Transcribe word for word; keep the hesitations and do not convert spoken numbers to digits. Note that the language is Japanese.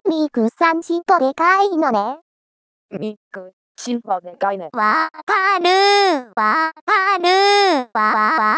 肉さんちとでかいのね。 肉、ちんぽでかいね。 わかるわかるわわ